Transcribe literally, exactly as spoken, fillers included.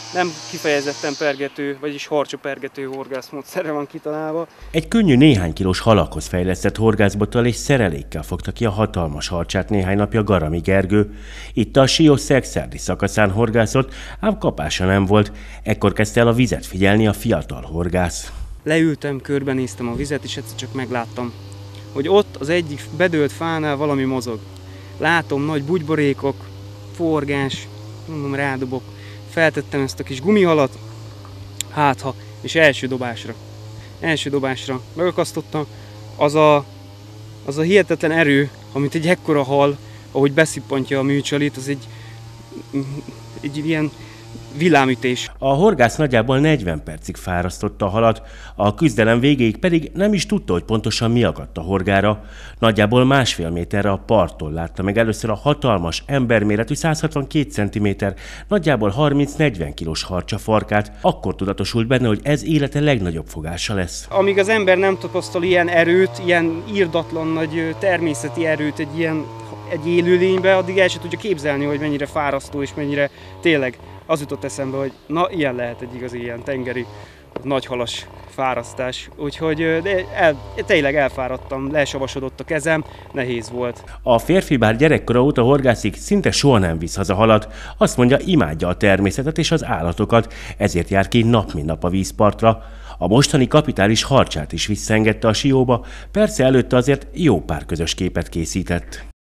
Nem kifejezetten pergető, vagyis harcsapergető horgászmódszerre van kitalálva. Egy könnyű néhány kilós halakhoz fejlesztett horgászbottal és szerelékkel fogta ki a hatalmas harcsát néhány napja Garami Gergő. Itt a Sió Szexárdi szakaszán horgászott, ám kapása nem volt. Ekkor kezdte el a vizet figyelni a fiatal horgász. Leültem, körbenéztem a vizet, és egyszer csak megláttam, hogy ott az egyik bedőlt fánál valami mozog. Látom, nagy bugyborékok, forgás, mondom, rádobok. Feltettem ezt a kis gumihalat, hátha, és első dobásra, első dobásra megakasztottam. Az a, az a hihetetlen erő, amit egy ekkora hal, ahogy beszippantja a műcsalit, az egy, egy ilyen villámütés. A horgász nagyjából negyven percig fárasztotta a halat, a küzdelem végéig pedig nem is tudta, hogy pontosan mi akadt a horgára. Nagyjából másfél méterre a parttól látta meg először a hatalmas, emberméretű száz hatvankét centiméter, nagyjából harminc-negyven kilós harcsa farkát. Akkor tudatosult benne, hogy ez élete legnagyobb fogása lesz. Amíg az ember nem tapasztal ilyen erőt, ilyen irdatlan nagy természeti erőt egy ilyen egy élőlénybe, addig el sem tudja képzelni, hogy mennyire fárasztó és mennyire tényleg. Az jutott eszembe, hogy na, ilyen lehet egy igazi ilyen tengeri, nagyhalas fárasztás. Úgyhogy de el, tényleg elfáradtam, lesavasodott a kezem, nehéz volt. A férfi bár gyerekkora óta horgászik, szinte soha nem visz haza halat. Azt mondja, imádja a természetet és az állatokat, ezért jár ki nap mint nap a vízpartra. A mostani kapitális harcsát is visszaengedte a Sióba, persze előtte azért jó pár közös képet készített.